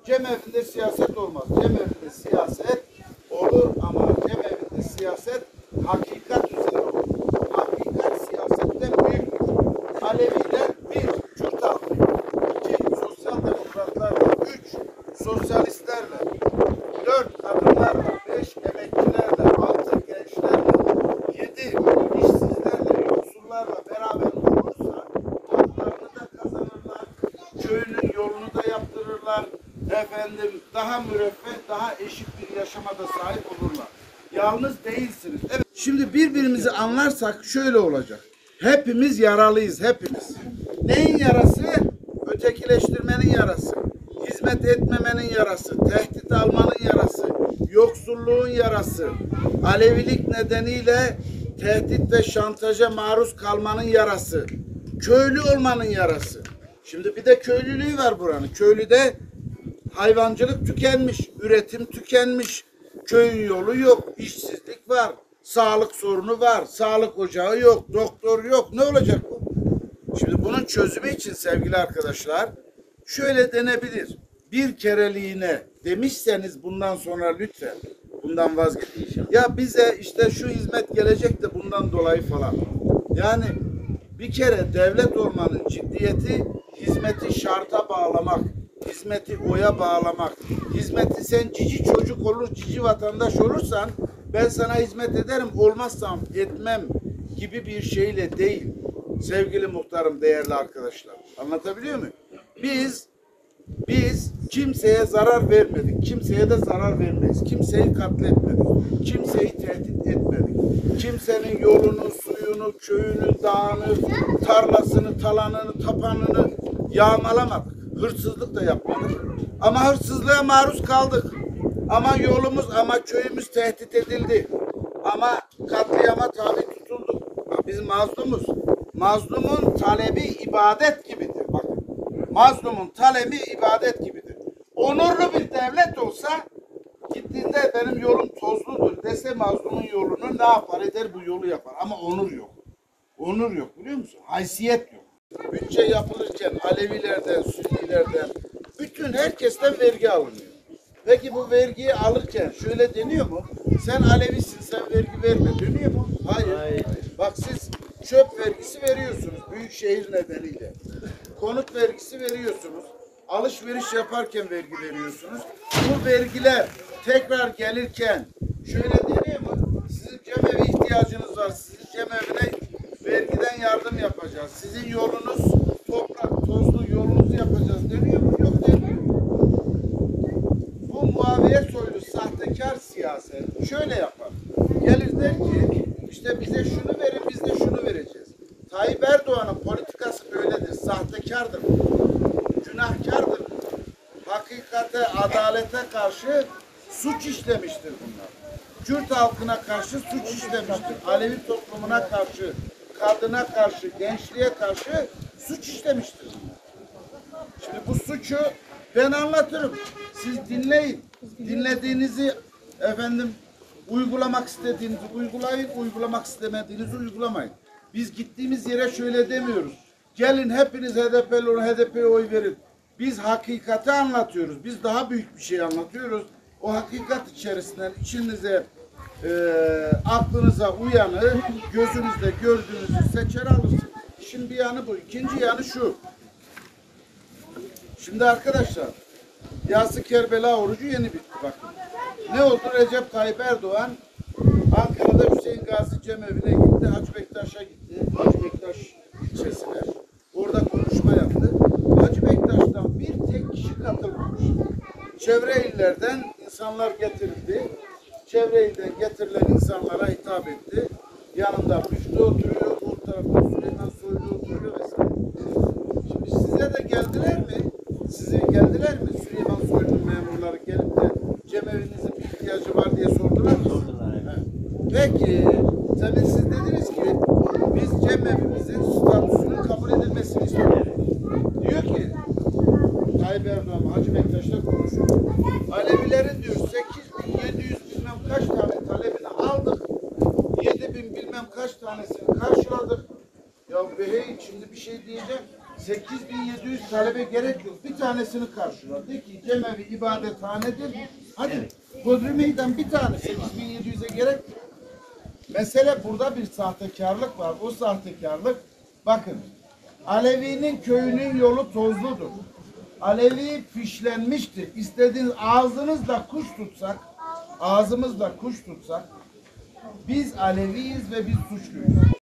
Cemevinde siyaset olmaz. Cemevinde siyaset olur ama cemevinde siyaset hakikat üzere olur. Hakikat siyasetten büyüktür. Aleviler bir, Kürt halkı. İki, sosyal demokratlarla. Üç, sosyalistlerle. Dört, kadınlarla. Beş, emekçilerle. Altı, gençlerle. Yedi, işsizlerle, yoksullarla beraber olursa haklarını da kazanırlar. Köyünün yolunu da yaptırırlar. Efendim daha müreffeh, daha eşit bir yaşama da sahip olurlar. Yalnız değilsiniz. Evet. Şimdi birbirimizi anlarsak şöyle olacak. Hepimiz yaralıyız, hepimiz. Neyin yarası? Ötekileştirmenin yarası. Hizmet etmemenin yarası. Tehdit almanın yarası. Yoksulluğun yarası. Alevilik nedeniyle tehdit ve şantaja maruz kalmanın yarası. Köylü olmanın yarası. Şimdi bir de köylülüğü var buranın. Köylüde hayvancılık tükenmiş, üretim tükenmiş, köyün yolu yok, işsizlik var, sağlık sorunu var, sağlık ocağı yok, doktor yok. Ne olacak bu? Şimdi bunun çözümü için sevgili arkadaşlar şöyle denebilir. Bir kereliğine demişseniz bundan sonra lütfen bundan vazgeçin. Ya bize işte şu hizmet gelecek de bundan dolayı falan. Yani bir kere devlet olmanın ciddiyeti hizmeti şarta bağlamak, hizmeti oya bağlamak, hizmeti sen cici çocuk olur, cici vatandaş olursan ben sana hizmet ederim, olmazsam etmem gibi bir şeyle değil. Sevgili muhtarım, değerli arkadaşlar. Anlatabiliyor muyum? Biz kimseye zarar vermedik. Kimseye de zarar vermeyiz. Kimseyi katletmedik. Kimseyi tehdit etmedik. Kimsenin yolunu, suyunu, köyünü, dağını, tarlasını, talanını, tapanını yağmalamadık. Hırsızlık da yapmadık. Ama hırsızlığa maruz kaldık. Ama yolumuz, ama köyümüz tehdit edildi. Ama katliama tabi tutulduk. Biz mazlumuz. Mazlumun talebi ibadet gibidir. Bakın. Mazlumun talebi ibadet gibidir. Onurlu bir devlet olsa gittiğinde benim yolum tozludur dese mazlumun yolunu ne yapar eder, bu yolu yapar. Ama onur yok. Onur yok, biliyor musun? Haysiyet yok. Bütçe yapılırken Alevilerden, Sünnilerden, bütün herkesten vergi alınıyor. Peki bu vergiyi alırken şöyle deniyor mu? Sen Alevisin, sen vergi verme deniyor mu? Hayır. Bak siz çöp vergisi veriyorsunuz büyükşehir nedeniyle. Konut vergisi veriyorsunuz. Alışveriş yaparken vergi veriyorsunuz. Bu vergiler tekrar gelirken şöyle deniyor mu? Sizin cemevi ihtiyacınız var. Sizin cemevine vergiden yardım yapacağız. Sizin yolunuz toprak, tozlu yolunuzu yapacağız deniyor mu? Yok demiyor. Bu Muaviye soylu sahtekar siyaset şöyle yapar. Gelir der ki işte bize şunu verin, biz de şunu vereceğiz. Tayyip Erdoğan'ın politikası böyledir. Sahtekardır. Günahkardır. Hakikate, adalete karşı suç işlemiştir bunlar. Kürt halkına karşı suç işlemiştir. Alevi toplumuna karşı, kadına karşı, gençliğe karşı suç işlemiştir bunlar. Şimdi bu suçu ben anlatırım. Siz dinleyin. Dinlediğinizi efendim uygulamak istediğinizi uygulayın, uygulamak istemediğinizi uygulamayın. Biz gittiğimiz yere şöyle demiyoruz. Gelin hepiniz HDP'li olun, HDP'ye oy verin. Biz hakikati anlatıyoruz. Biz daha büyük bir şey anlatıyoruz. O hakikat içerisinden içinize, aklınıza uyanı, gözünüzde gördüğünüzü seçer alırsınız. İşin bir yanı bu. İkinci yanı şu. Şimdi arkadaşlar, Yas-ı Kerbela orucu yeni bitti bakın. Ne oldu? Recep Tayyip Erdoğan Ankara'da Hüseyin Gazi Cemevi'ne gitti. Hacı Bektaş'a gitti. Hacı Bektaş ilçesine. Orada konuşma yaptı. Hacı Bektaş'tan bir tek kişi katılmamış. Çevre illerden insanlar getirildi. Çevre ilden getirilen insanlara hitap etti. Yanında Rüştü oturuyor, bu tarafta Süleyman Soylu oturuyor vesaire. Şimdi size de geldiler mi? Size geldiler mi? Süleyman Soylu'nun memurları gelip de cemevinizin bir ihtiyacı var diye sordular mı? Sordular. Evet. Peki, tabii siz dediniz ki biz cemevimizin statüsünün kabul edilmesini istiyoruz. Diyor ki Tayyip Erdoğan Hacı Bektaş'la konuşuyor. Alevilerin diyor 8.700 bilmem kaç tane talebini aldık. 7.000 bilmem kaç tanesini karşıladık. Ya behey şimdi bir şey diyeceğim. 8700 talebe gerek yok. Bir tanesini karşıla. De ki cemevi ibadethanedir. Hadi Bodrum Meydan bir tane 8700'e gerek yok. Mesele burada bir sahtekarlık var. O sahtekarlık bakın Alevi'nin köyünün yolu tozludur. Alevi fişlenmiştir. İstediğiniz ağzımızla kuş tutsak biz Aleviyiz ve biz suçluyuz.